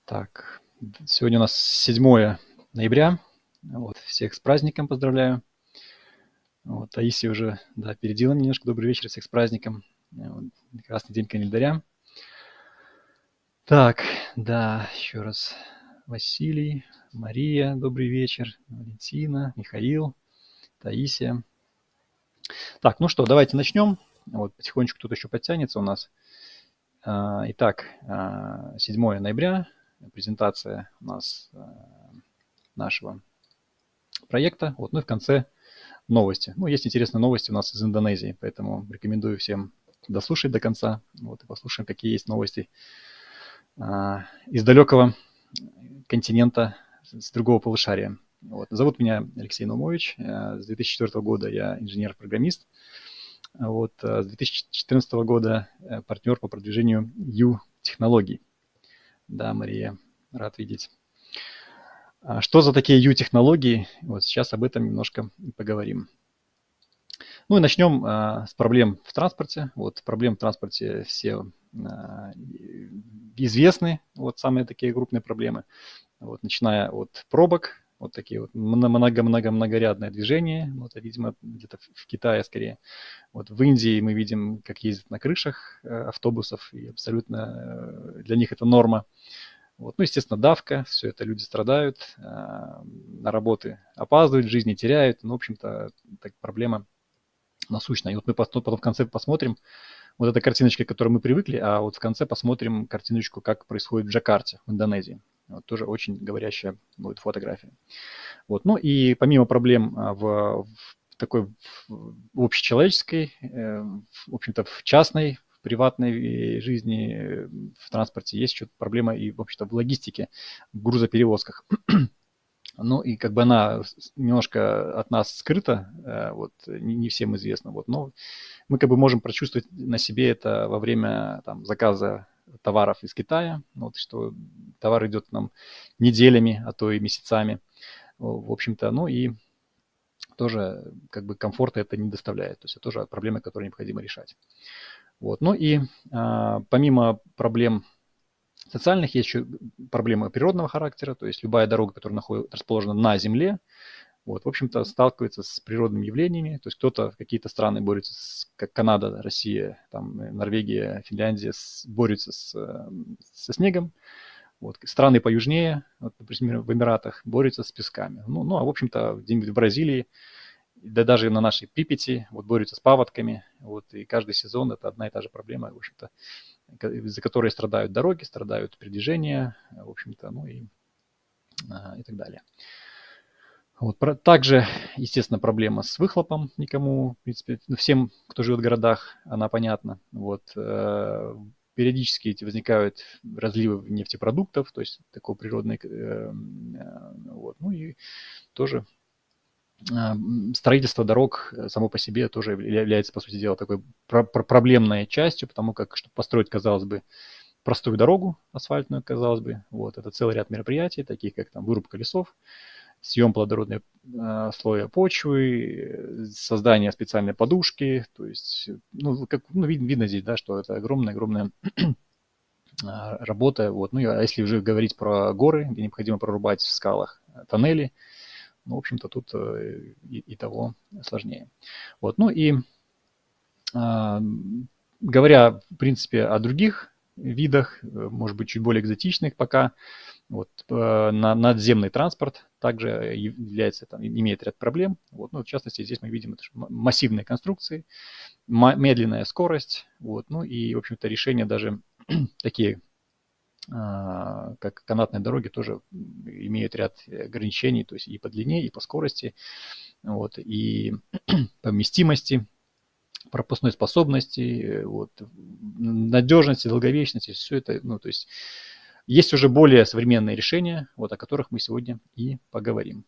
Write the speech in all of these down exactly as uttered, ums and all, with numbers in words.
Так, сегодня у нас седьмое ноября. Вот, всех с праздником поздравляю. Вот, Таисия уже, да, опередила немножко. Добрый вечер, всех с праздником. Вот, красный день календаря. Так, да, еще раз. Василий, Мария, добрый вечер. Валентина, Михаил, Таисия. Так, ну что, давайте начнем. Вот, потихонечку кто-то еще подтянется у нас. Итак, седьмое ноября. Презентация у нас нашего проекта. Вот, ну и в конце новости. Ну, есть интересные новости у нас из Индонезии, поэтому рекомендую всем дослушать до конца. Вот, и послушаем, какие есть новости а, из далекого континента, с другого полушария. Вот. Зовут меня Алексей Наумович. С две тысячи четвёртого года я инженер-программист. Вот. С две тысячи четырнадцатого года партнер по продвижению Ю-технологий. Да, Мария, рад видеть. Что за такие Ю-технологии? Вот сейчас об этом немножко поговорим. Ну и начнем а, с проблем в транспорте. Вот проблем в транспорте все а, известны, вот самые такие крупные проблемы. Вот, начиная от пробок, вот такие вот много-много-многорядное движение. Вот, видимо, где-то в Китае скорее. Вот в Индии мы видим, как ездят на крышах автобусов, и абсолютно для них это норма. Вот. Ну, естественно, давка, все это люди страдают, на работы опаздывают, жизни теряют. Ну, в общем-то, так, проблема насущная. И вот мы потом в конце посмотрим вот эта картиночка, к которой мы привыкли, а вот в конце посмотрим картиночку, как происходит в Джакарте, в Индонезии. Вот тоже очень говорящая будет фотография. Вот. Ну и помимо проблем в, в такой в общечеловеческой, в общем-то, в частной, в приватной жизни, в транспорте есть еще проблема и, в общем-то, в логистике, в грузоперевозках. Ну, и как бы она немножко от нас скрыта, вот, не, не всем известно, вот, но мы как бы можем прочувствовать на себе это во время там, заказа товаров из Китая, вот, что товар идет к нам неделями, а то и месяцами, в общем-то, ну и тоже как бы комфорта это не доставляет, то есть это тоже проблемы, которые необходимо решать. Вот, ну и а, помимо проблем социальных есть еще проблемы природного характера, то есть любая дорога, которая находится, расположена на земле, вот, в общем-то, сталкивается с природными явлениями. То есть кто-то, какие-то страны борются, с, как Канада, Россия, там, Норвегия, Финляндия, с, борются с, со снегом. Вот, страны поюжнее, вот, например, в Эмиратах, борются с песками. Ну, ну а, в общем-то, где-нибудь в Бразилии, да даже на нашей Припяти, вот, борются с паводками. Вот, и каждый сезон это одна и та же проблема, в общем-то, из-за которой страдают дороги, страдают передвижения, в общем-то, ну и, и так далее. Вот. Также, естественно, проблема с выхлопом никому, в принципе, всем, кто живет в городах, она понятна. Вот. Периодически эти возникают разливы нефтепродуктов, то есть такой природный, вот. Ну и тоже строительство дорог само по себе тоже является, по сути дела, такой проблемной частью, потому как, чтобы построить, казалось бы, простую дорогу асфальтную, казалось бы, вот, это целый ряд мероприятий, таких как там вырубка лесов, съем плодородного э, слоя почвы, создание специальной подушки, то есть, ну, как, ну вид, видно здесь, да, что это огромная-огромная работа, вот, ну, а если уже говорить про горы, где необходимо прорубать в скалах тоннели, ну, в общем-то, тут э, и, и того сложнее. Вот, ну и э, говоря, в принципе, о других видах, может быть, чуть более экзотичных пока, вот, э, на, надземный транспорт также является, там, имеет ряд проблем. Вот, ну, в частности, здесь мы видим это массивные конструкции, медленная скорость, вот, ну и, в общем-то, решения даже такие, э, как канатные дороги, тоже имеют ряд ограничений, то есть и по длине, и по скорости, вот, и по вместимости, пропускной способности, вот, надежности, долговечности, все это, ну, то есть есть уже более современные решения, вот, о которых мы сегодня и поговорим.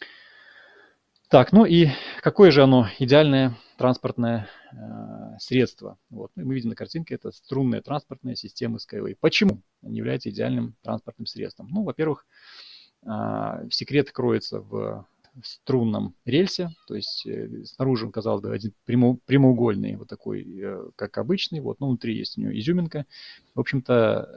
Так, ну и какое же оно идеальное транспортное э, средство? Вот, мы видим на картинке, это струнная транспортная система Skyway. Почему они являются идеальным транспортным средством? Ну, во-первых, э, секрет кроется в струнном рельсе, то есть э, снаружи он, казалось бы, один прямо, прямоугольный, вот такой, э, как обычный, вот, но внутри есть у него изюминка. В общем-то,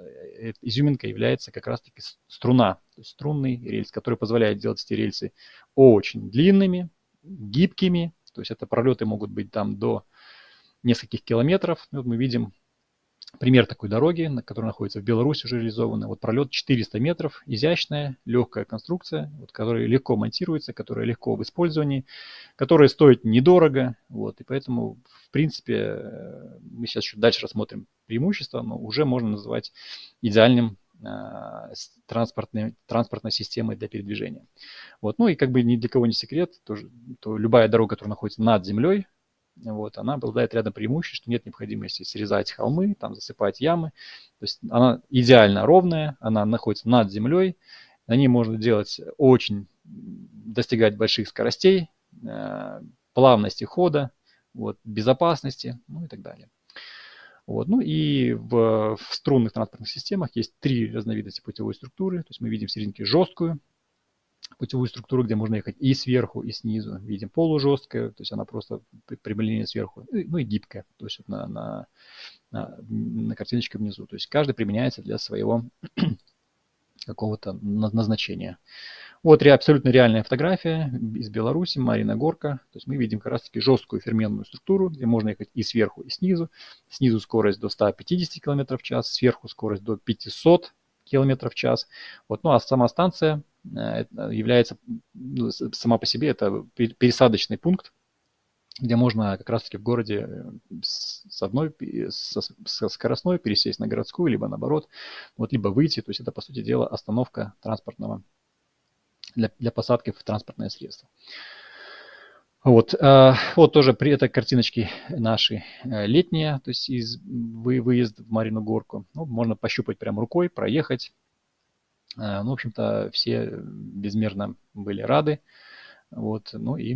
э, изюминкой является как раз-таки струна, то есть струнный рельс, который позволяет делать эти рельсы очень длинными, гибкими, то есть это пролеты могут быть там до нескольких километров. Вот мы видим пример такой дороги, которая находится в Беларуси, уже реализована. Вот пролет четыреста метров, изящная, легкая конструкция, вот, которая легко монтируется, которая легко в использовании, которая стоит недорого. Вот, и поэтому, в принципе, мы сейчас еще дальше рассмотрим преимущества, но уже можно называть идеальным э, транспортной, транспортной системой для передвижения. Вот, ну и как бы ни для кого не секрет, тоже, то любая дорога, которая находится над землей, вот, она обладает рядом преимуществ, что нет необходимости срезать холмы, там, засыпать ямы. То есть она идеально ровная, она находится над землей, на ней можно делать очень, достигать больших скоростей, э, плавности хода, вот, безопасности, ну и так далее. Вот, ну и в, в струнных транспортных системах есть три разновидности путевой структуры. То есть мы видим в серединке жесткую путевую структуру, где можно ехать и сверху, и снизу. Видим полужесткую, то есть она просто прямолинейная сверху, ну и гибкая, то есть вот на, на, на, на картиночке внизу. То есть каждый применяется для своего какого-то назначения. Вот абсолютно реальная фотография из Беларуси, Марина Горка. То есть мы видим как раз-таки жесткую ферменную структуру, где можно ехать и сверху, и снизу. Снизу скорость до ста пятидесяти километров в час, сверху скорость до пятисот километров в час. Вот, ну а сама станция является, ну, сама по себе, это пересадочный пункт, где можно как раз-таки в городе с одной, со, со скоростной пересесть на городскую, либо наоборот, вот, либо выйти. То есть это, по сути дела, остановка транспортного, для, для посадки в транспортное средство. Вот, э, вот тоже при этой картиночке наши э, летние, то есть из вы, выезд в Марину Горку. Ну, можно пощупать прямо рукой, проехать. Э, ну, в общем-то, все безмерно были рады. Вот, ну и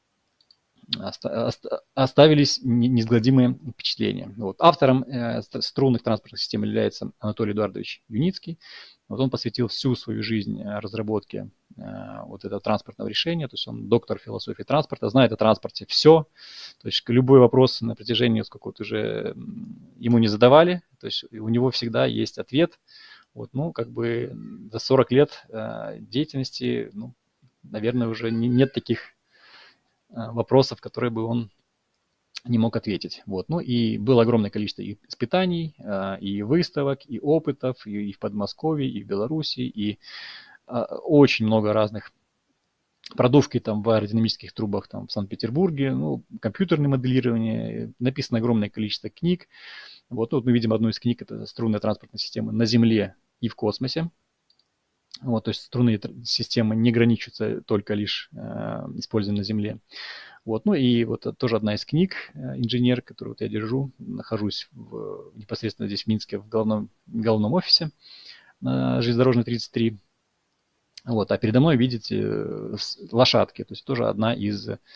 оставились неизгладимые впечатления. Вот. Автором э, струнных транспортных систем является Анатолий Эдуардович Юницкий. Вот он посвятил всю свою жизнь разработке э, вот этого транспортного решения. То есть он доктор философии транспорта, знает о транспорте все. То есть любой вопрос на протяжении сколько-то уже ему не задавали. То есть у него всегда есть ответ. Вот, ну, как бы за сорок лет э, деятельности, ну, наверное, уже не, нет таких вопросов, которые бы он не мог ответить. Вот. Ну и было огромное количество и испытаний, и выставок, и опытов, и в Подмосковье, и в Беларуси, и очень много разных продувки там в аэродинамических трубах там в Санкт-Петербурге, ну, компьютерное моделирование, написано огромное количество книг. Вот, вот мы видим одну из книг, это струнная транспортная система на Земле и в космосе. Вот, то есть струнные системы не ограничиваются только лишь э, использованием на Земле. Вот, ну и вот тоже одна из книг, э, инженер, которую вот я держу, нахожусь в, непосредственно здесь в Минске в головном, головном офисе на Железнодорожной тридцать три. Вот, а передо мной видите э, лошадки, то есть тоже одна из э,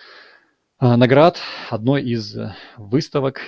наград, одной из выставок,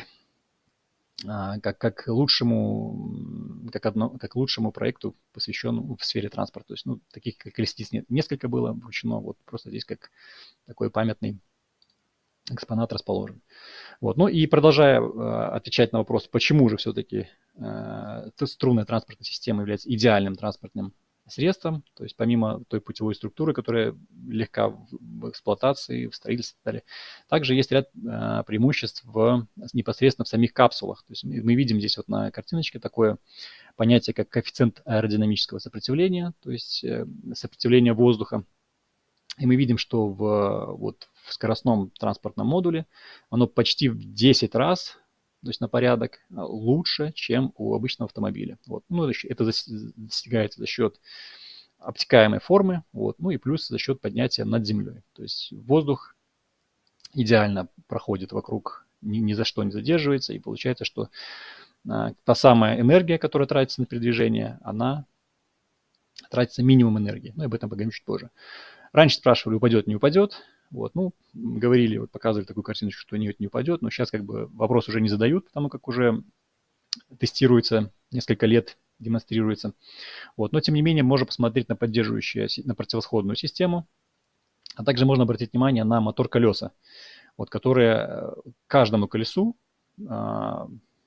Как, как, лучшему, как, одно, как лучшему проекту, посвященному в сфере транспорта. То есть, ну, таких как колесниц нет, несколько было вручено, вот просто здесь как такой памятный экспонат расположен. Вот. Ну и продолжая э, отвечать на вопрос, почему же все-таки э, струнная транспортная система является идеальным транспортным средством, то есть помимо той путевой структуры, которая легка в эксплуатации, в строительстве и так далее, также есть ряд э, преимуществ в, непосредственно в самих капсулах. То есть мы, мы видим здесь вот на картиночке такое понятие, как коэффициент аэродинамического сопротивления, то есть э, сопротивление воздуха. И мы видим, что в, вот, в скоростном транспортном модуле оно почти в десять раз, то есть на порядок, лучше, чем у обычного автомобиля. Вот. Ну, это достигается за счет обтекаемой формы, вот. Ну и плюс за счет поднятия над землей. То есть воздух идеально проходит вокруг, ни, ни за что не задерживается, и получается, что а, та самая энергия, которая тратится на передвижение, она тратится минимум энергии. Ну, об этом поговорим чуть позже. Раньше спрашивали, упадет, не упадет. Вот, ну, говорили, вот показывали такую картиночку, что нет, не упадет, но сейчас как бы вопрос уже не задают, потому как уже тестируется, несколько лет демонстрируется. Вот, но тем не менее можно посмотреть на поддерживающую, на противосходную систему, а также можно обратить внимание на мотор-колеса, вот, которые каждому колесу а,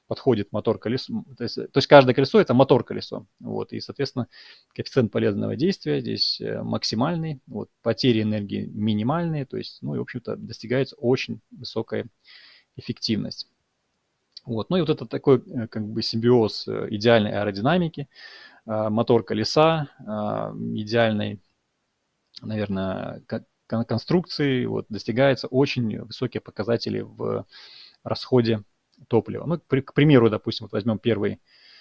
подходит мотор-колесо. То есть, то есть каждое колесо – это мотор-колесо. Вот, и, соответственно, коэффициент полезного действия здесь максимальный. Вот, потери энергии минимальные. То есть, ну и, в общем-то, достигается очень высокая эффективность. Вот. Ну и вот это такой как бы симбиоз идеальной аэродинамики, мотор колеса, идеальной, наверное, конструкции. Вот, достигаются очень высокие показатели в расходе топлива. Ну, к примеру, допустим, вот возьмем первый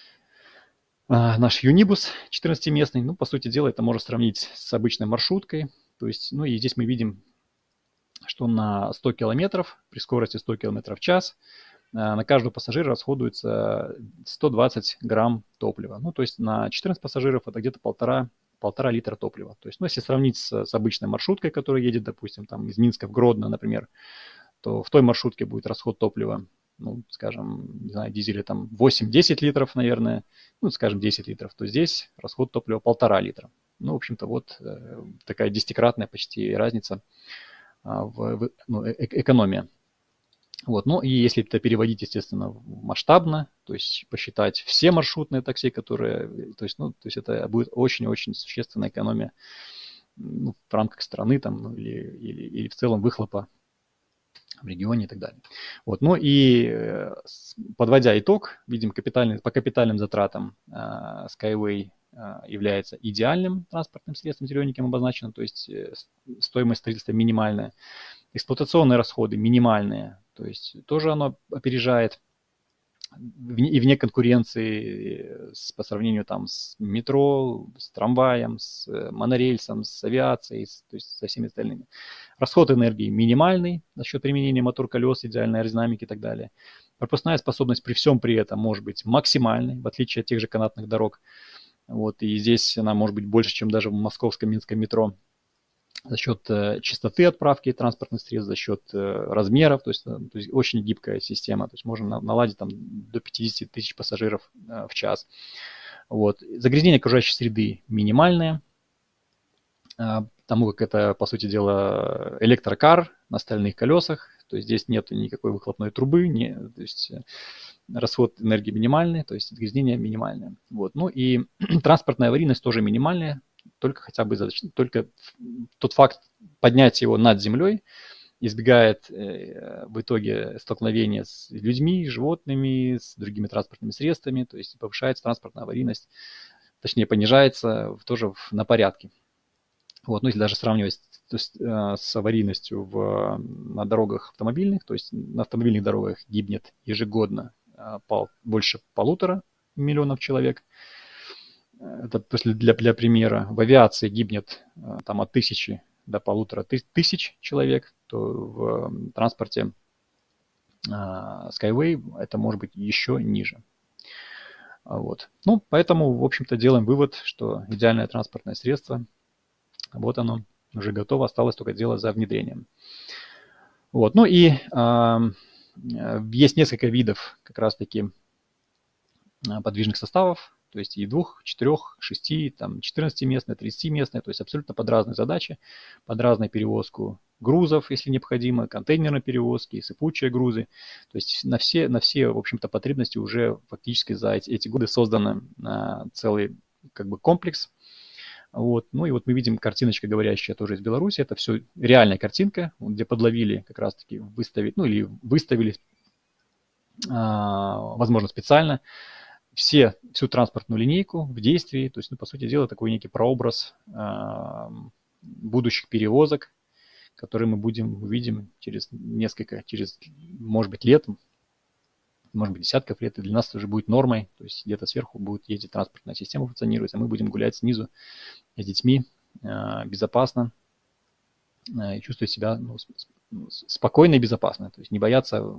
наш Юнибус четырнадцатиместный. Ну, по сути дела, это можно сравнить с обычной маршруткой. То есть, ну и здесь мы видим, что на сто километров, при скорости сто километров в час, на каждого пассажира расходуется сто двадцать грамм топлива. Ну, то есть на четырнадцать пассажиров это где-то полтора, полтора литра топлива. То есть, ну, если сравнить с, с обычной маршруткой, которая едет, допустим, там из Минска в Гродно, например, то в той маршрутке будет расход топлива, ну, скажем, не знаю, дизеля там восемь-десять литров, наверное, ну, скажем, десять литров, то здесь расход топлива полтора литра. Ну, в общем-то, вот э, такая десятикратная почти разница а, в, в ну, э экономия. Вот. Ну и если это переводить, естественно, масштабно, то есть посчитать все маршрутные такси, которые, то есть, ну, то есть это будет очень-очень существенная экономия, ну, в рамках страны там, ну, или, или, или в целом выхлопа в регионе и так далее. Вот. Ну и подводя итог, видим, капитальный, по капитальным затратам uh, Skyway uh, является идеальным транспортным средством, зелененьким обозначено, то есть стоимость строительства минимальная. Эксплуатационные расходы минимальные, то есть тоже оно опережает и вне конкуренции с, по сравнению там с метро, с трамваем, с монорельсом, с авиацией, с, то есть со всеми остальными. Расход энергии минимальный за счет применения мотор-колес, идеальной аэродинамики и так далее. Пропускная способность при всем при этом может быть максимальной, в отличие от тех же канатных дорог. Вот, и здесь она может быть больше, чем даже в московском, минском метро. За счет э, частоты отправки транспортных средств, за счет э, размеров, то есть, э, то есть очень гибкая система, то есть можно на, наладить там до пятьдесят тысяч пассажиров э, в час. Вот. Загрязнение окружающей среды минимальное, э, потому как это, по сути дела, электрокар на стальных колесах, то есть здесь нет никакой выхлопной трубы, не, то есть э, расход энергии минимальный, то есть загрязнение минимальное. Вот. Ну и транспортная аварийность тоже минимальная, только хотя бы только тот факт поднятия его над землей избегает э, в итоге столкновения с людьми, животными, с другими транспортными средствами, то есть повышается транспортная аварийность, точнее понижается тоже в, на порядке. Вот, ну если даже сравнивать то есть, э, с аварийностью в, на дорогах автомобильных, то есть на автомобильных дорогах гибнет ежегодно э, пол, больше полутора миллионов человек. Это для, для примера. В авиации гибнет там от тысячи до полутора тысяч человек, то в транспорте Skyway это может быть еще ниже. Вот. Ну, поэтому, в общем-то, делаем вывод, что идеальное транспортное средство, вот оно, уже готово, осталось только дело за внедрением. Вот. Ну и э, есть несколько видов как раз-таки подвижных составов. То есть и двух, четырех, шести, там, четырнадцатиместные, тридцатиместные, то есть абсолютно под разные задачи, под разную перевозку грузов, если необходимо, контейнерные перевозки, сыпучие грузы. То есть на все, на все, в общем-то, потребности уже фактически за эти, эти годы созданы а, целый как бы комплекс. Вот. Ну и вот мы видим картиночка, говорящая тоже из Беларуси. Это все реальная картинка, где подловили как раз-таки выставить, ну или выставили, а, возможно, специально, все, всю транспортную линейку в действии, то есть, ну, по сути дела, такой некий прообраз э, будущих перевозок, которые мы будем увидим через несколько, через, может быть, лет, может быть, десятков лет, и для нас это уже будет нормой, то есть где-то сверху будет ездить транспортная система функционировать, а мы будем гулять снизу с детьми э, безопасно э, и чувствовать себя ну, спокойно и безопасно, то есть не бояться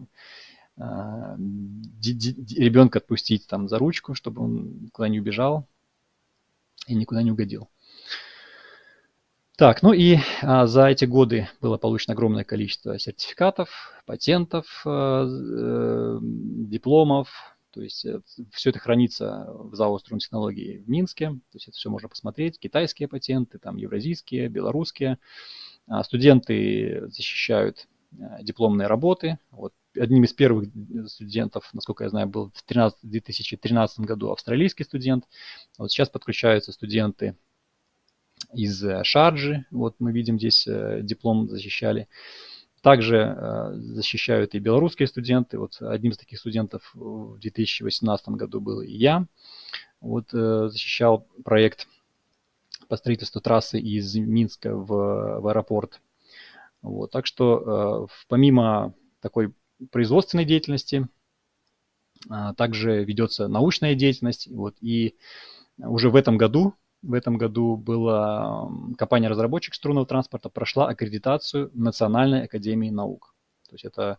ребенка отпустить там за ручку, чтобы он никуда не убежал и никуда не угодил. Так, ну и а, за эти годы было получено огромное количество сертификатов, патентов, э, дипломов. То есть э, все это хранится в ЗАО «Струнтехнологии» в Минске. То есть это все можно посмотреть. Китайские патенты, там евразийские, белорусские. А студенты защищают а, дипломные работы. Вот одним из первых студентов, насколько я знаю, был в две тысячи тринадцатом году австралийский студент. Вот сейчас подключаются студенты из Шарджи. Вот мы видим здесь диплом защищали. Также защищают и белорусские студенты. Вот одним из таких студентов в две тысячи восемнадцатом году был и я. Вот защищал проект по строительству трассы из Минска в, в аэропорт. Вот, так что э, помимо такой производственной деятельности, э, также ведется научная деятельность. Вот, и уже в этом году, в этом году была компания-разработчик струнного транспорта прошла аккредитацию Национальной академии наук. То есть это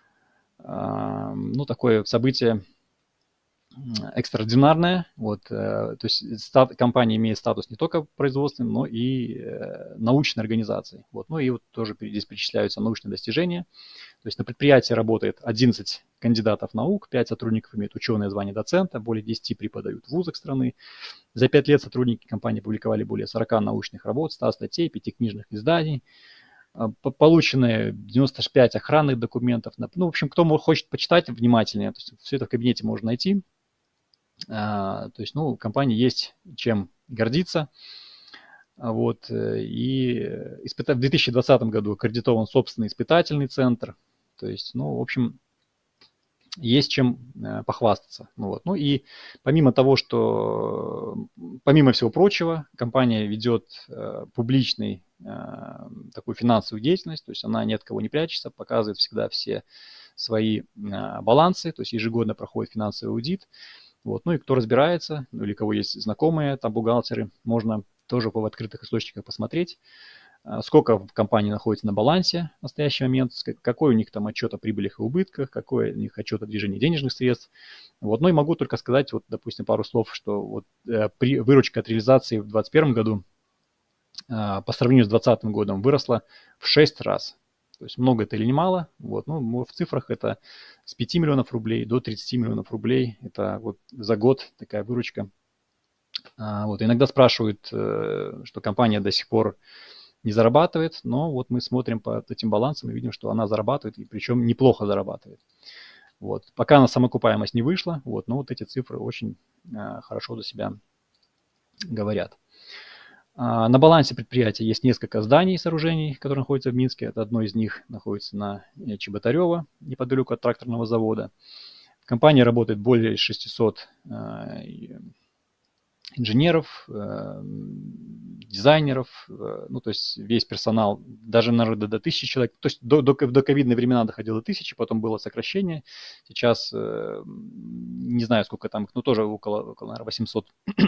э, ну, такое событие экстраординарная, вот, э, то есть стат, компания имеет статус не только производственный, но и э, научной организации. Вот, ну и вот тоже здесь перечисляются научные достижения. То есть на предприятии работает одиннадцать кандидатов наук, пять сотрудников имеют ученое звание доцента, более десяти преподают в вузах страны. За пять лет сотрудники компании публиковали более сорока научных работ, ста статей, пяти книжных изданий. Получены девяносто пять охранных документов. Ну, в общем, кто хочет почитать внимательнее, то есть все это в кабинете можно найти. То есть, ну, компании есть чем гордиться. Вот, и в две тысячи двадцатом году аккредитован собственный испытательный центр. То есть, ну, в общем, есть чем похвастаться. Ну, вот. Ну и помимо того, что, помимо всего прочего, компания ведет публичный такую финансовую деятельность, то есть она ни от кого не прячется, показывает всегда все свои балансы, то есть ежегодно проходит финансовый аудит. Вот. Ну и кто разбирается, ну или кого есть знакомые, там бухгалтеры, можно тоже в открытых источниках посмотреть, сколько в компании находится на балансе в настоящий момент, какой у них там отчет о прибылях и убытках, какой у них отчет о движении денежных средств. Вот. Ну и могу только сказать, вот, допустим, пару слов, что вот, э, при, выручка от реализации в две тысячи двадцать первом году э, по сравнению с две тысячи двадцатым годом выросла в шесть раз. То есть много это или не мало. Вот. Ну, в цифрах это с пяти миллионов рублей до тридцати миллионов рублей. Это вот за год такая выручка. А, вот. Иногда спрашивают, э, что компания до сих пор не зарабатывает, но вот мы смотрим по этим балансам и видим, что она зарабатывает, и причем неплохо зарабатывает. Вот. Пока на самоокупаемость не вышла, вот, но вот эти цифры очень э, хорошо за себя говорят. На балансе предприятия есть несколько зданий и сооружений, которые находятся в Минске. Это одно из них находится на Чеботарева, неподалеку от тракторного завода. В компании работает более шестисот э, инженеров, э, дизайнеров, э, ну то есть весь персонал, даже наверное, до тысячи человек. То есть до, до, до ковидные времена доходило до тысячи, потом было сокращение. Сейчас э, не знаю, сколько там, но тоже около, около наверное, восьмисот.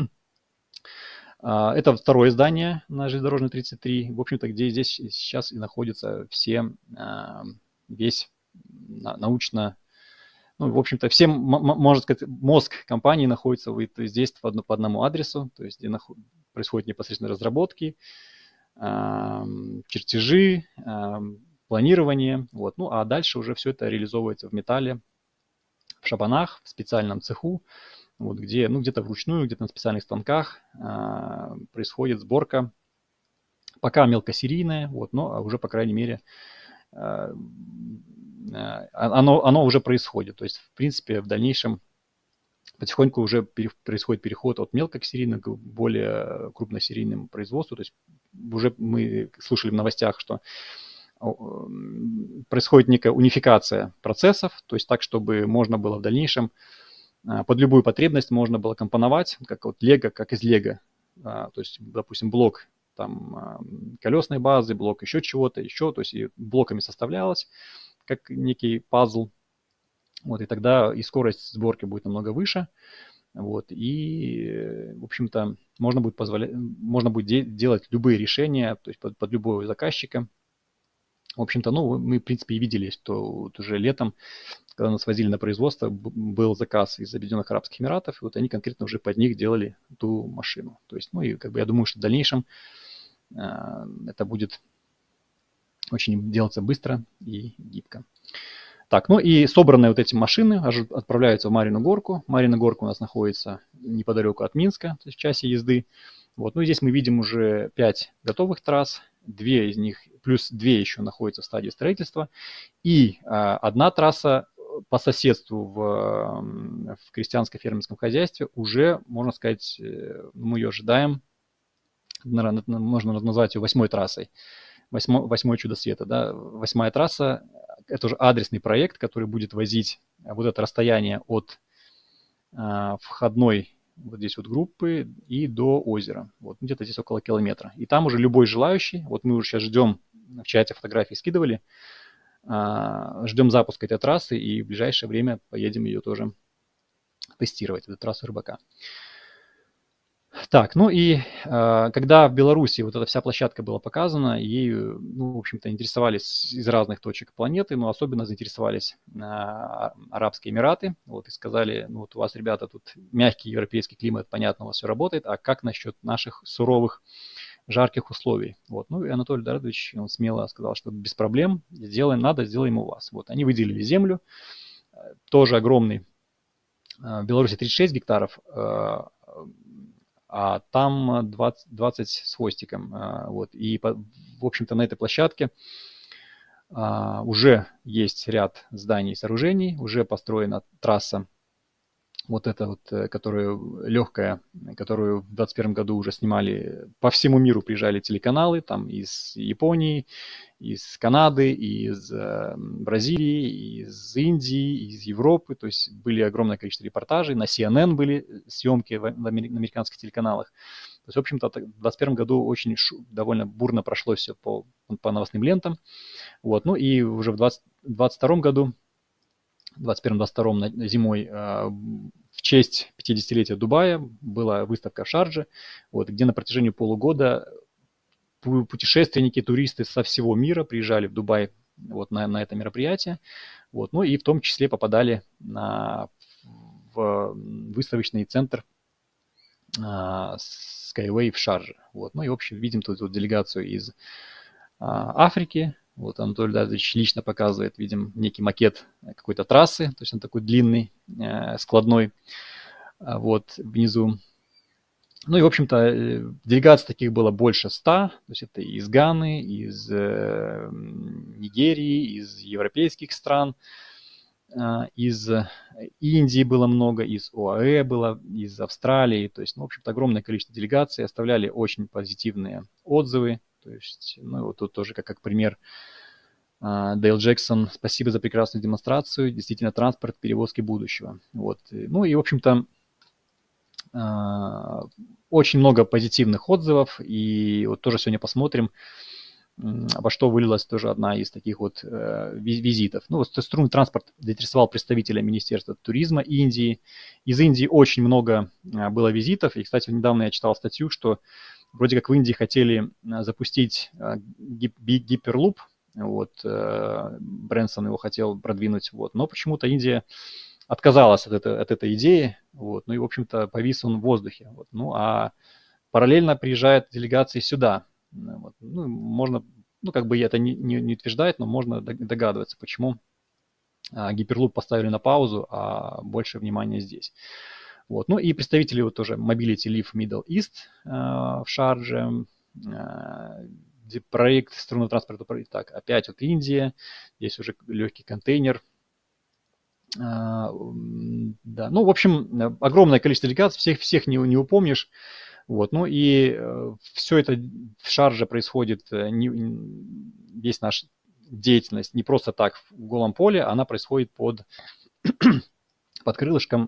Это второе здание на железнодорожной тридцать три, в общем-то, где здесь сейчас и находится все, весь научно, ну, в общем-то, все, можно сказать, мозг компании находится здесь по одному адресу, то есть где происходят непосредственно разработки, чертежи, планирование, вот, ну, а дальше уже все это реализовывается в металле, в шабанах, в специальном цеху. Вот где, ну, где-то вручную, где-то на специальных станках а, происходит сборка, пока мелкосерийная, вот, но уже, по крайней мере, а, оно, оно уже происходит. То есть, в принципе, в дальнейшем потихоньку уже пере, происходит переход от мелкосерийного к более крупносерийному производству. То есть уже мы слушали в новостях, что происходит некая унификация процессов, то есть так, чтобы можно было в дальнейшем под любую потребность можно было компоновать, как вот лего, как из лего. То есть, допустим, блок там колесной базы, блок еще чего-то, еще, то есть и блоками составлялось, как некий пазл. Вот, и тогда и скорость сборки будет намного выше. Вот, и, в общем-то, можно будет, позволять, можно будет де- делать любые решения, то есть под, под любого заказчика. В общем-то, ну, мы, в принципе, и видели, что вот уже летом, когда нас возили на производство, был заказ из Объединенных Арабских Эмиратов, и вот они конкретно уже под них делали ту машину. То есть, ну, и как бы я думаю, что в дальнейшем э, это будет очень делаться быстро и гибко. Так, ну и собранные вот эти машины отправляются в Марьину Горку. Марьина Горка у нас находится неподалеку от Минска, то есть в часе езды. Вот, ну и здесь мы видим уже пять готовых трасс. две из них, плюс две еще находятся в стадии строительства, и одна трасса по соседству в, в крестьянско-фермерском хозяйстве уже, можно сказать, мы ее ожидаем, наверное, можно назвать ее восьмой трассой, восьмо, восьмое чудо света, да, восьмая трасса, это уже адресный проект, который будет возить вот это расстояние от а, входной вот здесь вот группы и до озера, вот где-то здесь около километра, и там уже любой желающий, вот мы уже сейчас ждем, в чате фотографии скидывали, ждем запуска этой трассы и в ближайшее время поедем ее тоже тестировать, эту трассу Рыбака. Так, ну и э, когда в Беларуси вот эта вся площадка была показана, ею, ну, в общем-то, интересовались из разных точек планеты, но особенно заинтересовались э, Арабские Эмираты, вот, и сказали, ну, вот у вас, ребята, тут мягкий европейский климат, понятно, у вас все работает, а как насчет наших суровых, жарких условий? Вот, ну, и Анатолий Дарадович, он смело сказал, что без проблем, сделаем, надо, сделаем у вас. Вот, они выделили землю, тоже огромный, в Беларуси тридцать шесть гектаров, а там двадцать, двадцать с хвостиком. Вот. И, в общем-то, на этой площадке уже есть ряд зданий и сооружений, уже построена трасса, вот эта вот, которая легкая, которую в двадцать первом году уже снимали, по всему миру приезжали телеканалы, там из Японии, из Канады, из Бразилии, из Индии, из Европы, то есть были огромное количество репортажей, на си эн эн были съемки на американских телеканалах. То есть, в общем-то, в двадцать первом году очень довольно бурно прошло все по, по новостным лентам. Вот. Ну и уже в двадцать втором году, двадцать первом двадцать втором зимой, в честь пятидесятилетия Дубая была выставка в Шардже, вот, где на протяжении полугода путешественники, туристы со всего мира приезжали в Дубай вот, на, на это мероприятие, вот, ну и в том числе попадали на, в выставочный центр а, Skyway в Шардже. Вот, ну и, в общем, видим тут вот делегацию из а, Африки. Вот Анатолий Дарович лично показывает, видим, некий макет какой-то трассы, то есть он такой длинный, э, складной, вот, внизу. Ну и, в общем-то, делегаций таких было больше ста, то есть это из Ганы, из э, Нигерии, из европейских стран, э, из Индии было много, из ОАЭ было, из Австралии, то есть, ну, в общем-то, огромное количество делегаций оставляли очень позитивные отзывы, то есть, ну, вот тут тоже как, как пример Дейл Джексон, спасибо за прекрасную демонстрацию, действительно транспорт перевозки будущего. Вот. Ну и, в общем-то, очень много позитивных отзывов, и вот тоже сегодня посмотрим, во что вылилась тоже одна из таких вот визитов. Ну, вот струнный транспорт заинтересовал представителя Министерства туризма Индии. Из Индии очень много было визитов, и, кстати, недавно я читал статью, что вроде как в Индии хотели запустить гиперлуп, вот, Брэнсон его хотел продвинуть, вот, но почему-то Индия отказалась от, это, от этой идеи, вот, ну и, в общем-то, повис он в воздухе, вот, ну, а параллельно приезжают делегации сюда, вот, ну, можно, ну, как бы это не, не, не утверждает, но можно догадываться, почему а, гиперлуп поставили на паузу, а больше внимания здесь. Вот, ну и представители вот тоже Mobility Live Middle East а, в Шардже, а, проект струнного транспорта, так, опять вот Индия, здесь уже легкий контейнер. А, да, ну, в общем, огромное количество делегаций, всех, всех не, не упомнишь. Вот, ну и э, все это в Шардже происходит, не, весь наш деятельность не просто так в голом поле, она происходит под, под крылышком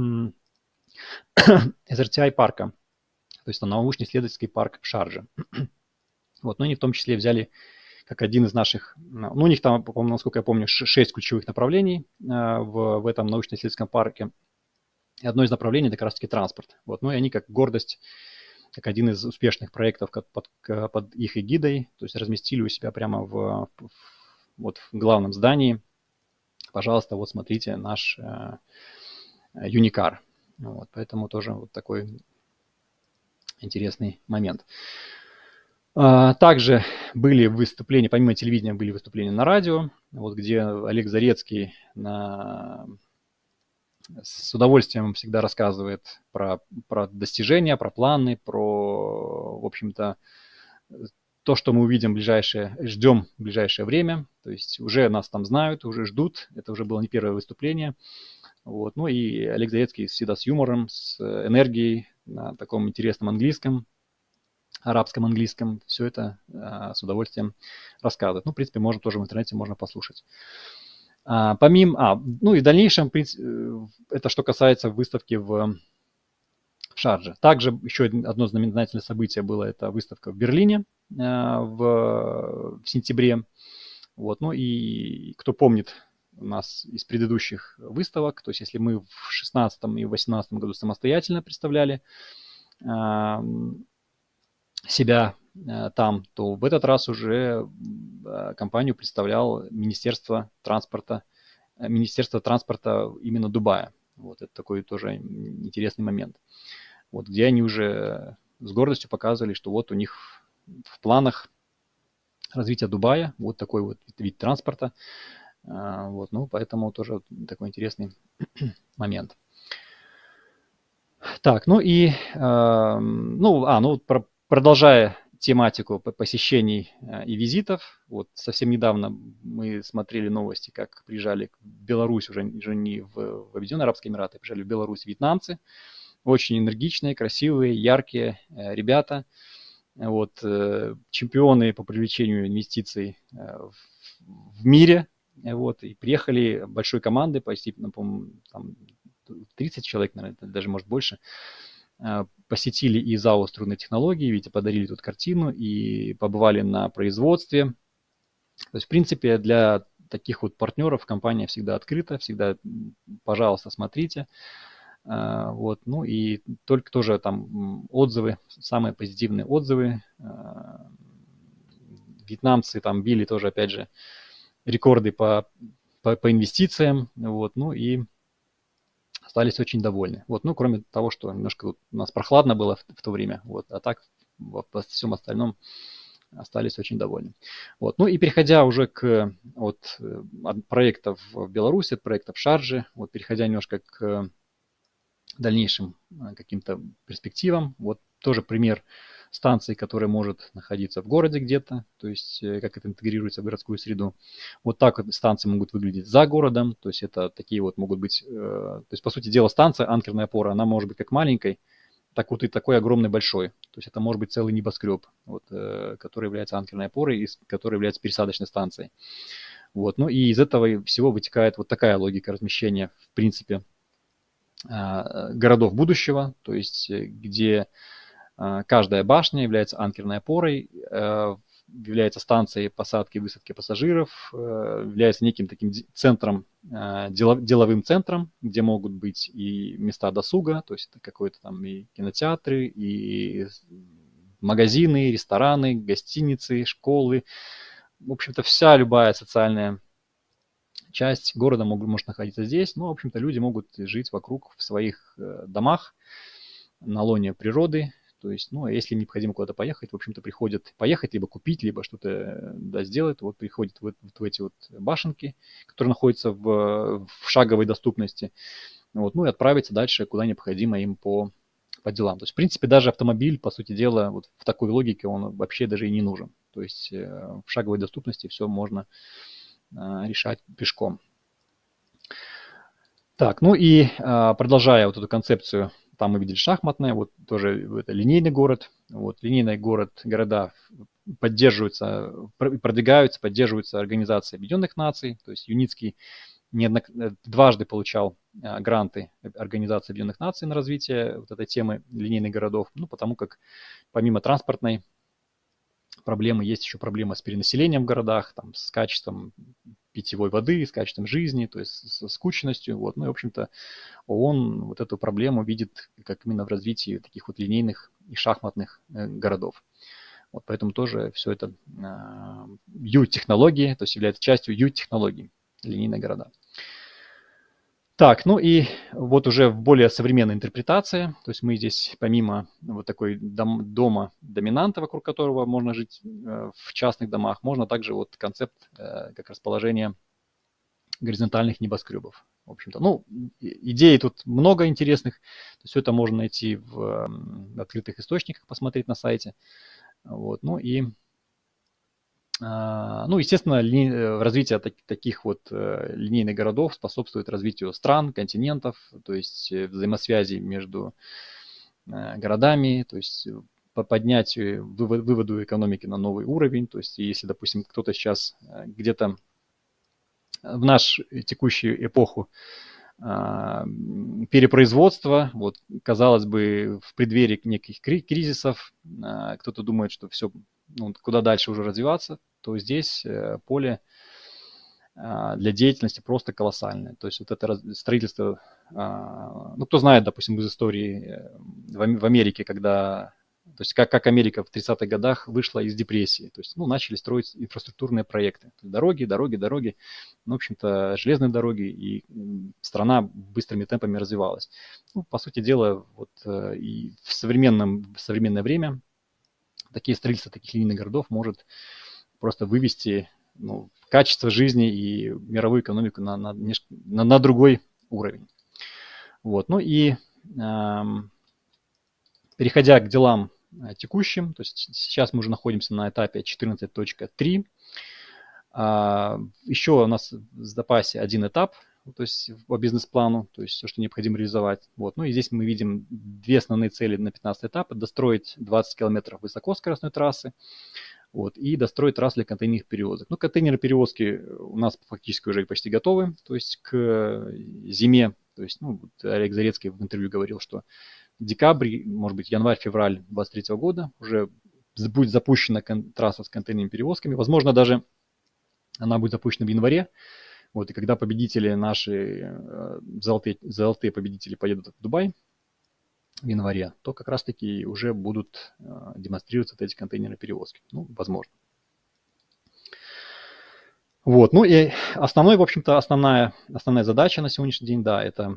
эс эр ти ай парка, то есть это научно-исследовательский парк в Шардже. Вот, но они в том числе взяли как один из наших, ну, у них там, насколько я помню, шесть ключевых направлений в, в этом научно-исследовательском парке. И одно из направлений – это как раз-таки транспорт. Вот, ну и они как гордость, как один из успешных проектов под, под их эгидой, то есть разместили у себя прямо в, в, вот в главном здании. Пожалуйста, вот смотрите наш э, Юникар. Вот, поэтому тоже вот такой интересный момент. Также были выступления, помимо телевидения, были выступления на радио, вот где Олег Зарецкий на... с удовольствием всегда рассказывает про, про достижения, про планы, про, в общем-то, то, что мы увидим в ближайшее, ждем в ближайшее время. То есть уже нас там знают, уже ждут. Это уже было не первое выступление. Вот. Ну и Олег Зарецкий всегда с юмором, с энергией, на таком интересном английском, арабском английском. Все это а, с удовольствием рассказывает. Ну, в принципе, можно тоже в интернете можно послушать. А, помимо, а, ну и в дальнейшем, в принципе, это что касается выставки в Шардже. Также еще одно знаменательное событие было, это выставка в Берлине а, в, в сентябре. Вот. Ну и кто помнит у нас из предыдущих выставок, то есть если мы в шестнадцатом и в восемнадцатом году самостоятельно представляли а, себя а, там, то в этот раз уже а, компанию представлял Министерство транспорта, Министерство транспорта именно Дубая. Вот это такой тоже интересный момент. Вот где они уже с гордостью показывали, что вот у них в планах развития Дубая вот такой вот вид транспорта. Вот, ну, поэтому тоже такой интересный момент. Так, ну и, ну, а, ну, про, продолжая тематику посещений и визитов, вот совсем недавно мы смотрели новости, как приезжали в Беларусь, уже, уже не в, в Объединенные Арабские Эмираты, приезжали в Беларусь вьетнамцы, очень энергичные, красивые, яркие ребята, вот, чемпионы по привлечению инвестиций в, в мире. Вот, и приехали большой командой, почти, ну, по-моему, там тридцать человек, наверное, даже, может, больше, посетили и ЗАО «Струнные технологии», ведь подарили тут картину, и побывали на производстве. То есть, в принципе, для таких вот партнеров компания всегда открыта, всегда, пожалуйста, смотрите. Вот, ну и только тоже там отзывы, самые позитивные отзывы. Вьетнамцы там били тоже, опять же, рекорды по, по, по инвестициям, вот, ну и остались очень довольны. Вот, ну, кроме того, что немножко у нас прохладно было в, в то время, вот, а так во всем остальном остались очень довольны. Вот, ну и переходя уже к от, от проектов в Беларуси, от проектов в Шардже, вот, переходя немножко к дальнейшим каким-то перспективам, вот тоже пример станции, которая может находиться в городе где-то, то есть как это интегрируется в городскую среду. Вот так вот станции могут выглядеть за городом, то есть это такие вот могут быть, то есть по сути дела станция, анкерная опора, она может быть как маленькой, так вот и такой огромный большой. То есть это может быть целый небоскреб, вот, который является анкерной опорой и который является пересадочной станцией. Вот, ну и из этого всего вытекает вот такая логика размещения, в принципе, городов будущего, то есть где каждая башня является анкерной опорой, является станцией посадки и высадки пассажиров, является неким таким центром, деловым центром, где могут быть и места досуга, то есть это какой-то там и кинотеатры, и магазины, рестораны, гостиницы, школы. В общем-то, вся любая социальная часть города может находиться здесь. Ну, в общем-то, люди могут жить вокруг в своих домах на лоне природы. То есть, ну, если им необходимо куда-то поехать, в общем-то, приходят поехать, либо купить, либо что-то, да, сделать. Вот приходят в, в эти вот башенки, которые находятся в, в шаговой доступности. Вот, ну, и отправиться дальше, куда необходимо им по, по делам. То есть, в принципе, даже автомобиль, по сути дела, вот в такой логике он вообще даже и не нужен. То есть, в шаговой доступности все можно решать пешком. Так, ну и продолжая вот эту концепцию, там мы видели шахматное, вот тоже это линейный город. Вот линейный город, города поддерживаются, продвигаются, поддерживаются Организацией Объединенных Наций. То есть Юницкий неоднок... дважды получал гранты Организации Объединенных Наций на развитие вот этой темы линейных городов. Ну, потому как помимо транспортной проблемы есть еще проблема с перенаселением в городах, там, с качеством питьевой воды, с качеством жизни, то есть со скученностью. Вот. Ну и, в общем-то, ООН вот эту проблему видит как именно в развитии таких вот линейных и шахматных городов. Вот поэтому тоже все это ю-технологии, то есть является частью ю-технологий, линейные города. Так, ну и вот уже в более современной интерпретации, то есть мы здесь помимо вот такой дом, дома доминанта, вокруг которого можно жить э, в частных домах, можно также вот концепт э, как расположение горизонтальных небоскребов. В общем-то, ну, идей тут много интересных, все это можно найти в э, открытых источниках, посмотреть на сайте. Вот, ну и Ну, естественно, ли, развитие так, таких вот э, линейных городов способствует развитию стран, континентов, то есть взаимосвязи между э, городами, то есть по поднятию, вывод, выводу экономики на новый уровень. То есть если, допустим, кто-то сейчас где-то в нашу текущую эпоху перепроизводства, вот, казалось бы, в преддверии неких кризисов, кто-то думает, что все, ну, куда дальше уже развиваться, то здесь поле для деятельности просто колоссальное. То есть вот это строительство, ну, кто знает, допустим, из истории в Америке, когда, то есть как, как Америка в тридцатых годах вышла из депрессии, то есть, ну, начали строить инфраструктурные проекты. Дороги, дороги, дороги, ну, в общем-то, железные дороги, и страна быстрыми темпами развивалась. Ну, по сути дела, вот и в, современном, в современное время такие строительства таких линейных городов может просто вывести, ну, качество жизни и мировую экономику на, на, на, на другой уровень. Вот. Ну и э, переходя к делам текущим, то есть сейчас мы уже находимся на этапе четырнадцать точка три. Э, еще у нас в запасе один этап, то есть по бизнес-плану, то есть все, что необходимо реализовать. Вот. Ну и здесь мы видим две основные цели на пятнадцатый этап. Достроить двадцать километров высокоскоростной трассы, вот, и достроить трассу для контейнерных перевозок. Ну, контейнерные перевозки у нас фактически уже почти готовы, то есть к зиме, то есть, ну, вот Олег Зарецкий в интервью говорил, что в декабре, может быть, январь-февраль две тысячи двадцать третьего года уже будет запущена трасса с контейнерными перевозками. Возможно, даже она будет запущена в январе. Вот, и когда победители наши, золотые, золотые победители поедут в Дубай в январе, то как раз-таки уже будут э, демонстрироваться вот эти контейнерные перевозки. Ну, возможно. Вот, ну и основной, в общем-то, основная, основная задача на сегодняшний день, да, это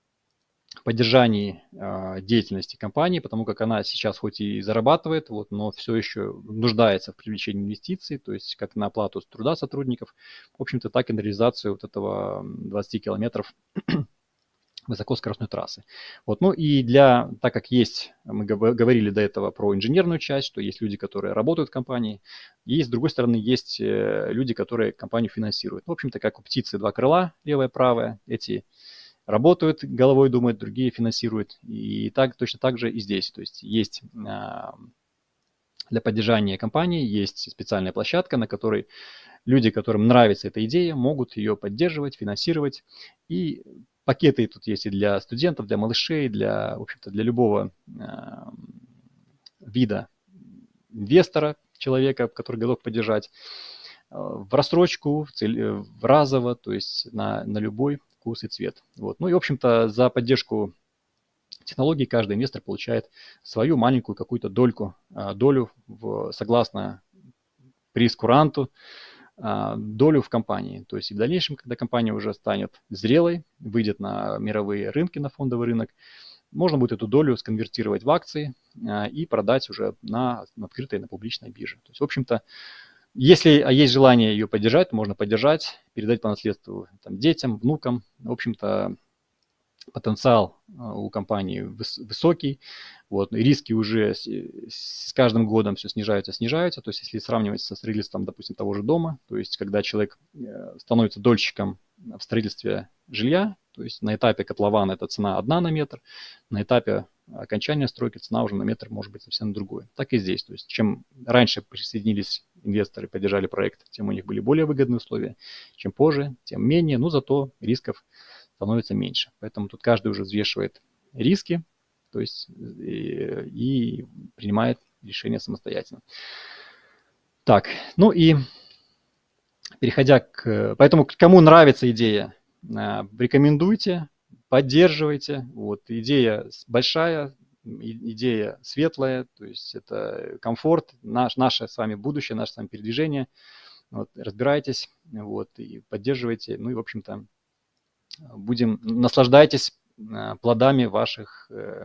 поддержание э, деятельности компании, потому как она сейчас хоть и зарабатывает, вот, но все еще нуждается в привлечении инвестиций, то есть как на оплату труда сотрудников, в общем-то, так и на реализацию вот этого двадцати километров высокоскоростной трассы. Вот. Ну и для, так как есть, мы говорили до этого про инженерную часть, что есть люди, которые работают в компании, и с другой стороны есть люди, которые компанию финансируют. В общем-то, как у птицы два крыла, левое и правое, эти работают, головой думают, другие финансируют. И так, точно так же и здесь. То есть есть для поддержания компании есть специальная площадка, на которой люди, которым нравится эта идея, могут ее поддерживать, финансировать. И пакеты тут есть и для студентов, для малышей, для, в общем-то, для любого э, вида инвестора, человека, который готов поддержать, э, в рассрочку, в, цель, в разово, то есть на, на любой вкус и цвет. Вот. Ну и, в общем-то, за поддержку технологий каждый инвестор получает свою маленькую какую-то дольку, э, долю в, согласно прейскуранту, долю в компании. То есть и в дальнейшем, когда компания уже станет зрелой, выйдет на мировые рынки, на фондовый рынок, можно будет эту долю сконвертировать в акции и продать уже на, на открытой, на публичной бирже. То есть, в общем-то, если есть желание ее поддержать, можно поддержать, передать по наследству там, детям, внукам. В общем-то, потенциал у компании высокий, вот, риски уже с, с каждым годом все снижаются, снижаются, то есть если сравнивать со строительством, допустим, того же дома, то есть когда человек становится дольщиком в строительстве жилья, то есть на этапе котлована это цена одна на метр, на этапе окончания стройки цена уже на метр может быть совсем другой. Так и здесь, то есть чем раньше присоединились инвесторы, поддержали проект, тем у них были более выгодные условия, чем позже, тем менее, но зато рисков становится меньше. Поэтому тут каждый уже взвешивает риски, то есть и, и принимает решение самостоятельно. Так, ну и переходя к... Поэтому кому нравится идея, рекомендуйте, поддерживайте. Вот, идея большая, идея светлая, то есть это комфорт, наш, наше с вами будущее, наше с вами передвижение. Вот, разбирайтесь, вот, и поддерживайте. Ну и, в общем-то, будем, наслаждайтесь плодами ваших э,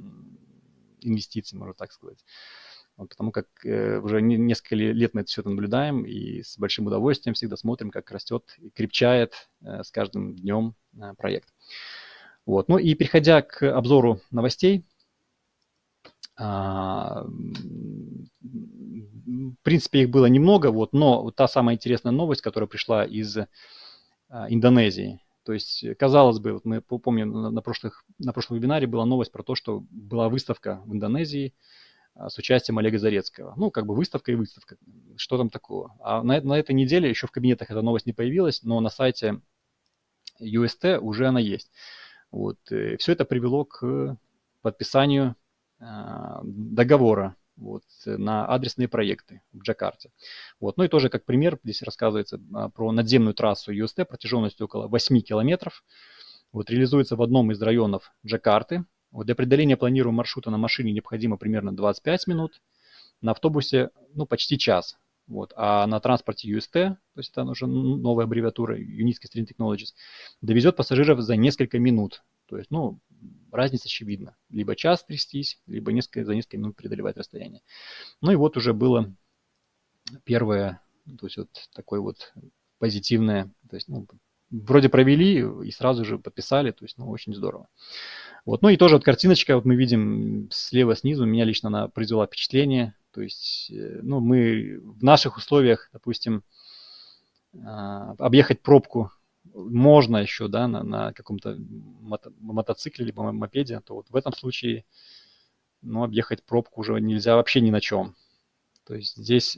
инвестиций, можно так сказать. Вот, потому как э, уже не, несколько лет мы это все наблюдаем и с большим удовольствием всегда смотрим, как растет и крепчает э, с каждым днем э, проект. Вот. Ну и переходя к обзору новостей, в принципе, их было немного, вот, но вот та самая интересная новость, которая пришла из а, Индонезии. То есть, казалось бы, вот мы помним, на, на, прошлых, на прошлом вебинаре была новость про то, что была выставка в Индонезии а, с участием Олега Зарецкого. Ну, как бы выставка и выставка. Что там такого? А на, на этой неделе еще в кабинетах эта новость не появилась, но на сайте ю эс ти уже она есть. Вот. И все это привело к подписанию а, договора вот, на адресные проекты в Джакарте. Вот. Ну и тоже как пример здесь рассказывается а, про надземную трассу ю эс ти протяженностью около восемь километров. Вот, реализуется в одном из районов Джакарты. Вот, для преодоления планируемого маршрута на машине необходимо примерно двадцать пять минут, на автобусе ну, почти час. Вот. А на транспорте ю эс ти, то есть это уже новая аббревиатура Unique Stream Technologies, довезет пассажиров за несколько минут. То есть, ну, разница очевидна. Либо час трястись, либо несколько, за несколько минут преодолевать расстояние. Ну и вот уже было первое, то есть вот такое вот позитивное, то есть, ну, вроде провели и сразу же подписали, то есть, ну, очень здорово. Вот. Ну и тоже вот картиночка, вот мы видим слева снизу, меня лично она произвела впечатление. То есть, ну, мы в наших условиях, допустим, объехать пробку можно еще, да, на, на каком-то мото, мотоцикле либо мопеде, то вот в этом случае, ну, объехать пробку уже нельзя вообще ни на чем. То есть здесь,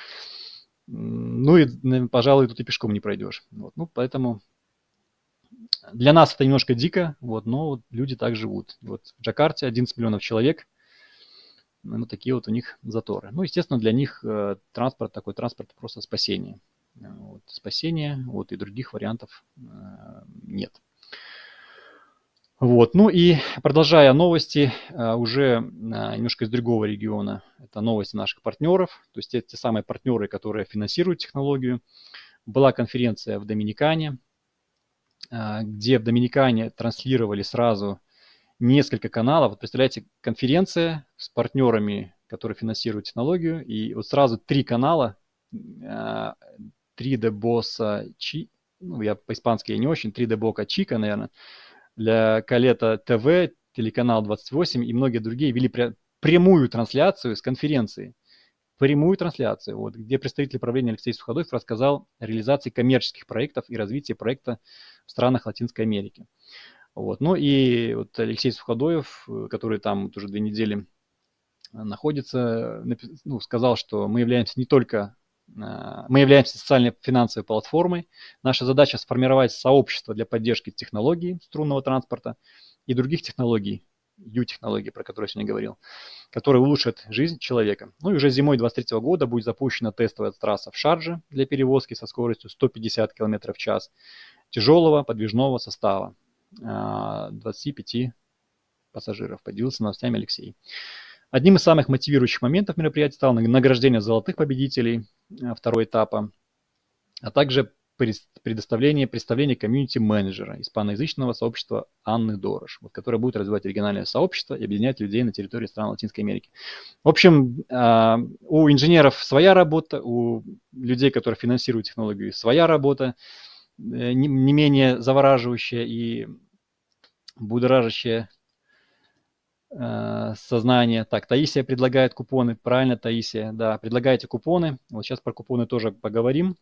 ну и, пожалуй, тут и пешком не пройдешь. Вот. Ну, поэтому для нас это немножко дико, вот, но вот люди так живут. Вот в Джакарте одиннадцать миллионов человек, ну, такие вот у них заторы. Ну, естественно, для них э, транспорт, такой транспорт просто спасение. Вот, спасение, вот, и других вариантов э, нет. Вот, ну и продолжая новости, э, уже э, немножко из другого региона, это новости наших партнеров, то есть те, те самые партнеры, которые финансируют технологию. Была конференция в Доминикане, э, где в Доминикане транслировали сразу несколько каналов. Вот представляете, конференция с партнерами, которые финансируют технологию, и вот сразу три канала, три ди Босса Чи, ну, я по-испански я не очень, три ди Бока Чика, наверное, для Калета ТВ, телеканал двадцать восемь и многие другие вели пря- прямую трансляцию с конференции. Прямую трансляцию, вот, где представитель правления Алексей Суходоев рассказал о реализации коммерческих проектов и развитии проекта в странах Латинской Америки. Вот. Ну и вот Алексей Суходоев, который там вот уже две недели находится, ну, сказал, что мы являемся не только, мы являемся социально-финансовой платформой. Наша задача сформировать сообщество для поддержки технологий струнного транспорта и других технологий, ю-технологий, про которые я сегодня говорил, которые улучшат жизнь человека. Ну и уже зимой две тысячи двадцать третьего года будет запущена тестовая трасса в Шардже для перевозки со скоростью сто пятьдесят километров в час тяжелого подвижного состава. двадцати пяти пассажиров. Поделился новостями Алексей. Одним из самых мотивирующих моментов мероприятия стало награждение золотых победителей второго этапа, а также предоставление представления комьюнити-менеджера испаноязычного сообщества Анны Дорош, вот, которое будет развивать региональное сообщество и объединять людей на территории стран Латинской Америки. В общем, у инженеров своя работа, у людей, которые финансируют технологию, своя работа, не менее завораживающая и будоражащее э, сознание. Так, Таисия предлагает купоны. Правильно, Таисия. Да, предлагайте купоны. Вот сейчас про купоны тоже поговорим.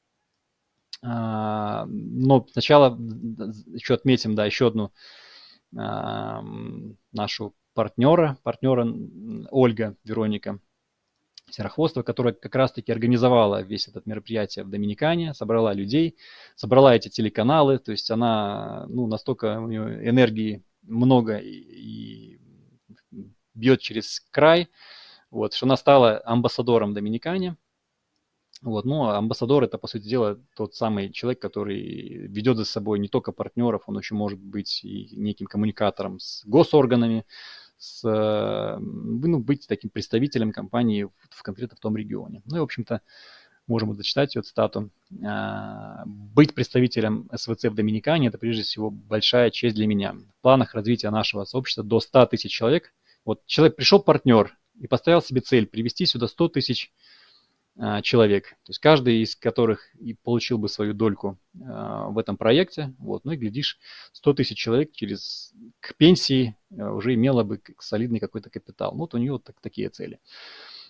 А, но сначала еще отметим, да, еще одну а, нашу партнера, партнера Ольга Вероника Серохвостова, которая как раз-таки организовала весь этот мероприятие в Доминикане, собрала людей, собрала эти телеканалы, то есть она, ну, настолько у нее энергии много и, и бьет через край, вот, что она стала амбассадором Доминикане. Вот, ну, а амбассадор — это, по сути дела, тот самый человек, который ведет за собой не только партнеров, он еще может быть и неким коммуникатором с госорганами, с, ну, быть таким представителем компании в, в конкретно в том регионе. Ну и, в общем-то, можем вот зачитать ее цитату. «Быть представителем эс вэ цэ в Доминикане — это прежде всего большая честь для меня. В планах развития нашего сообщества до ста тысяч человек». Вот человек пришел, партнер, и поставил себе цель привести сюда сто тысяч человек, то есть каждый из которых и получил бы свою дольку э, в этом проекте, вот, ну и глядишь, сто тысяч человек через к пенсии э, уже имело бы солидный какой-то капитал. Вот у нее вот так, такие цели.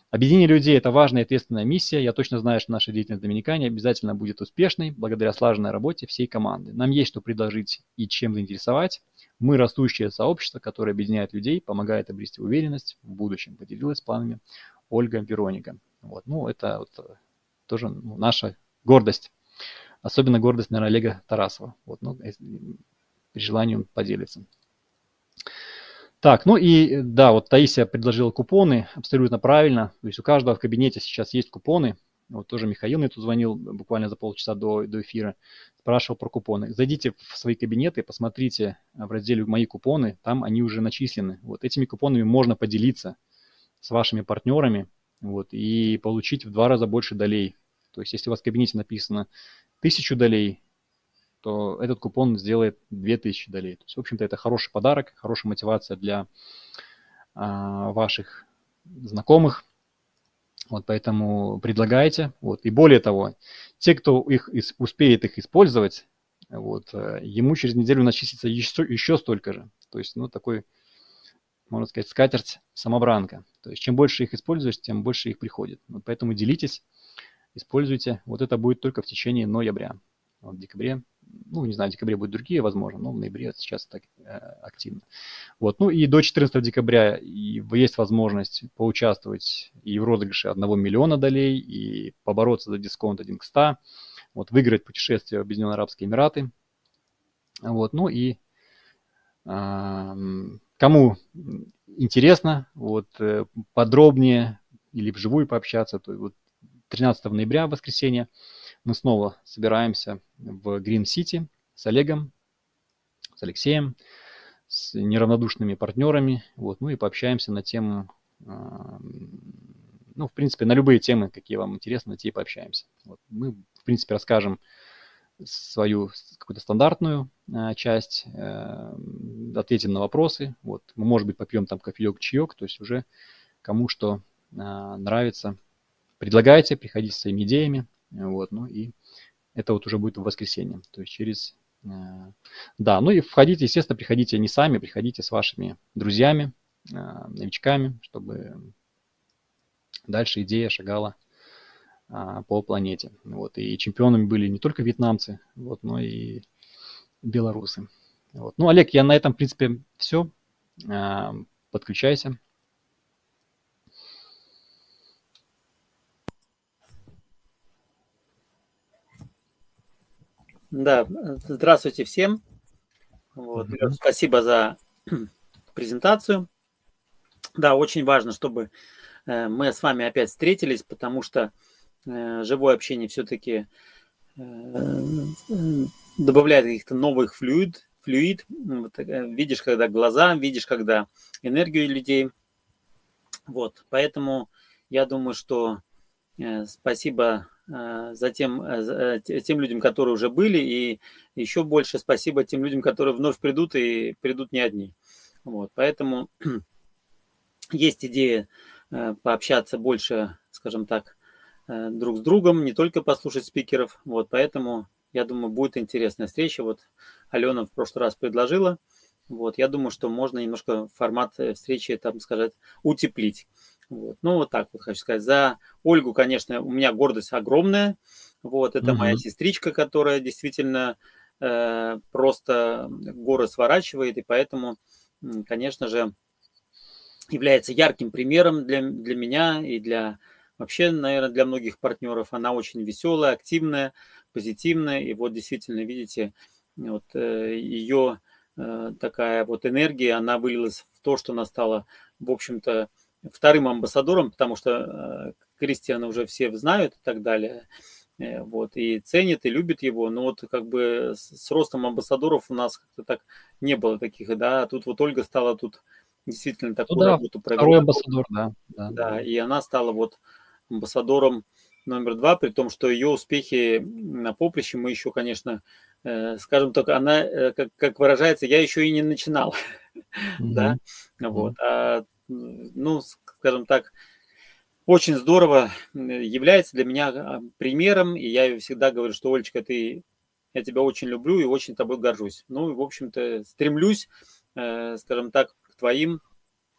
Объединение людей – это важная и ответственная миссия. Я точно знаю, что наша деятельность в Доминикане обязательно будет успешной благодаря слаженной работе всей команды. Нам есть что предложить и чем заинтересовать. Мы растущее сообщество, которое объединяет людей, помогает обрести уверенность в будущем. Поделилась планами Ольга Вероника. Вот. Ну, это вот тоже наша гордость. Особенно гордость, наверное, Олега Тарасова. Вот. Ну, при желании он поделится. Так, ну и да, вот Таисия предложила купоны, абсолютно правильно. То есть у каждого в кабинете сейчас есть купоны. Вот тоже Михаил мне тут звонил буквально за полчаса до, до эфира, спрашивал про купоны. Зайдите в свои кабинеты, посмотрите в разделе «Мои купоны», там они уже начислены. Вот этими купонами можно поделиться с вашими партнерами, вот, и получить в два раза больше долей. То есть если у вас в кабинете написано тысячу долей, то этот купон сделает две тысячи долей. То есть, в общем-то, это хороший подарок, хорошая мотивация для а, ваших знакомых. Вот поэтому предлагайте. Вот. И более того, те, кто их успеет их использовать, вот, ему через неделю начислится еще, еще столько же. То есть, ну, такой, можно сказать, скатерть-самобранка. То есть, чем больше их используешь, тем больше их приходит. Вот поэтому делитесь, используйте. Вот это будет только в течение ноября. Вот в декабре, ну, не знаю, в декабре будут другие, возможно, но в ноябре сейчас так э, активно. Вот, ну и до четырнадцатого декабря и есть возможность поучаствовать и в розыгрыше одного миллиона долей, и побороться за дисконт один к ста, вот, выиграть путешествие в Объединенные Арабские Эмираты. Вот, ну и э, кому интересно, вот, э, подробнее или вживую пообщаться, то вот тринадцатого ноября, воскресенье, мы снова собираемся в Green City с Олегом, с Алексеем, с неравнодушными партнерами, вот, ну и пообщаемся на тему, ну, в принципе, на любые темы, какие вам интересны, на те и пообщаемся. Вот, мы, в принципе, расскажем свою какую-то стандартную а, часть, а, ответим на вопросы, вот, мы, может быть, попьем там кофеек, чаек, то есть уже кому что а, нравится, предлагайте, приходите со своими идеями. Вот, ну и это вот уже будет в воскресенье, то есть через... Да, ну и входите, естественно, приходите не сами, приходите с вашими друзьями, новичками, чтобы дальше идея шагала по планете. Вот, и чемпионами были не только вьетнамцы, вот, но и белорусы. Вот. Ну, Олег, я на этом, в принципе, все. Подключайся. Да, здравствуйте всем. Вот, mm-hmm. Спасибо за презентацию. Да, очень важно, чтобы мы с вами опять встретились, потому что живое общение все-таки добавляет каких-то новых флюид. флюид. Вот, видишь, когда глаза, видишь, когда энергию людей. Вот, поэтому я думаю, что спасибо за тем, за тем людям, которые уже были, и еще больше спасибо тем людям, которые вновь придут и придут не одни. Вот, поэтому есть идея пообщаться больше, скажем так, друг с другом, не только послушать спикеров. Вот, поэтому я думаю, будет интересная встреча. Вот Алена в прошлый раз предложила. Вот, я думаю, что можно немножко формат встречи, там сказать, утеплить. Вот. Ну, вот так вот хочу сказать. За Ольгу, конечно, у меня гордость огромная. Вот, это uh-huh. моя сестричка, которая действительно э, просто горы сворачивает, и поэтому, конечно же, является ярким примером для, для меня и для вообще, наверное, для многих партнеров. Она очень веселая, активная, позитивная, и вот действительно, видите, вот э, ее э, такая вот энергия, она вылилась в то, что она стала, в общем-то, вторым амбассадором, потому что э, Кристиана уже все знают и так далее, э, вот, и ценят, и любят его, но вот как бы с, с ростом амбассадоров у нас как-то так не было таких, да, а тут вот Ольга стала тут действительно такую ну, да, работу провела. Второй амбассадор, да, да. Да, и она стала вот амбассадором номер два, при том, что ее успехи на поприще мы еще, конечно, э, скажем так, она, э, как, как выражается, я еще и не начинал, mm-hmm. да, вот, а ну, скажем так, очень здорово является для меня примером, и я всегда говорю, что, Олечка, ты, я тебя очень люблю и очень тобой горжусь. Ну, и, в общем-то, стремлюсь, э, скажем так, к твоим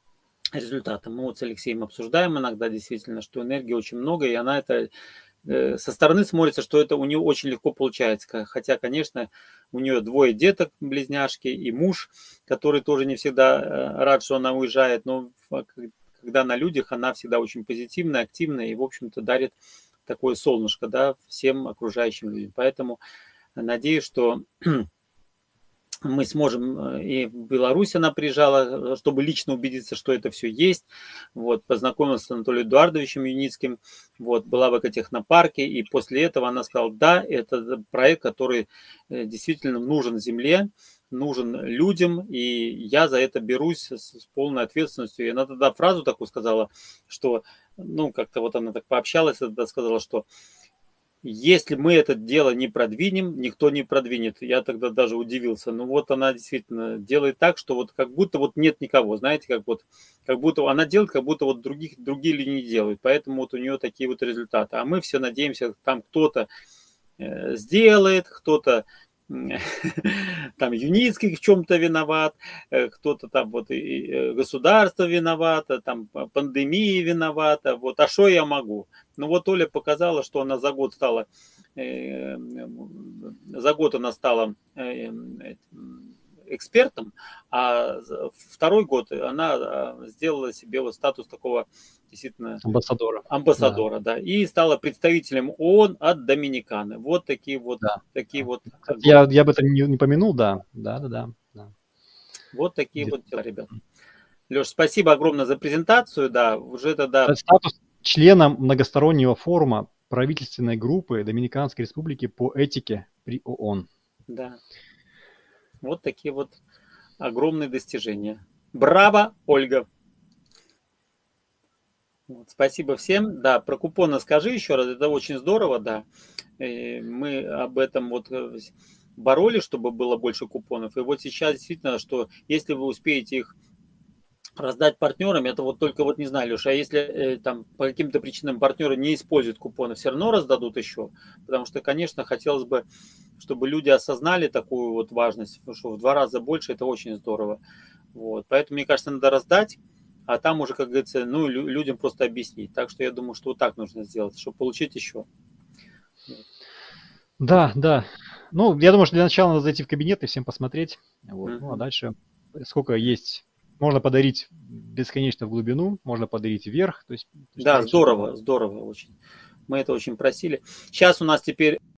результата. Мы вот с Алексеем обсуждаем иногда действительно, что энергии очень много, и она это э, со стороны смотрится, что это у нее очень легко получается. Хотя, конечно, у нее двое деток, близняшки, и муж, который тоже не всегда э, рад, что она уезжает, но когда на людях, она всегда очень позитивная, активная и, в общем-то, дарит такое солнышко, да, всем окружающим людям. Поэтому надеюсь, что мы сможем, и в Беларусь она приезжала, чтобы лично убедиться, что это все есть. Вот, познакомилась с Анатолием Эдуардовичем Юницким, вот, была в экотехнопарке, и после этого она сказала, да, это проект, который действительно нужен земле, нужен людям, и я за это берусь с, с полной ответственностью. И она тогда фразу такую сказала, что, ну, как-то вот она так пообщалась, тогда сказала, что если мы это дело не продвинем, никто не продвинет. Я тогда даже удивился. Ну вот она действительно делает так, что вот как будто вот нет никого. Знаете, как вот, как будто она делает, как будто вот других, другие люди не делают. Поэтому вот у нее такие вот результаты. А мы все надеемся, там кто-то э, сделает, кто-то там Юницкий в чем-то виноват, кто-то там вот и государство виновато, там пандемия виновата, вот, а что я могу? Ну вот Оля показала, что она за год стала, за год она стала экспертом, а второй год она сделала себе вот статус такого действительно амбассадора, амбассадора, да. да, и стала представителем ООН от Доминиканы. Вот такие вот, да. такие вот. Я, я бы это не, не помянул, да, да, да, да. да. Вот такие Где... вот дела, ребят. Леш, спасибо огромное за презентацию, да, уже тогда. Статус члена многостороннего форума правительственной группы Доминиканской Республики по этике при ООН. Да. Вот такие вот огромные достижения. Браво, Ольга! Вот, спасибо всем. Да, про купоны скажи еще раз, это очень здорово, да. И мы об этом вот боролись, чтобы было больше купонов. И вот сейчас действительно, что если вы успеете их раздать партнерам, это вот только вот не знаю, Леша, а если э, там по каким-то причинам партнеры не используют купоны, все равно раздадут еще, потому что, конечно, хотелось бы, чтобы люди осознали такую вот важность, что в два раза больше, это очень здорово. Вот, поэтому, мне кажется, надо раздать, а там уже, как говорится, ну, людям просто объяснить. Так что я думаю, что вот так нужно сделать, чтобы получить еще. Да, да. Ну, я думаю, что для начала надо зайти в кабинет и всем посмотреть. Вот. Mm-hmm. Ну, а дальше сколько есть. Можно подарить бесконечно в глубину, можно подарить вверх. То есть, да, здорово, здорово очень. Мы это очень просили. Сейчас у нас теперь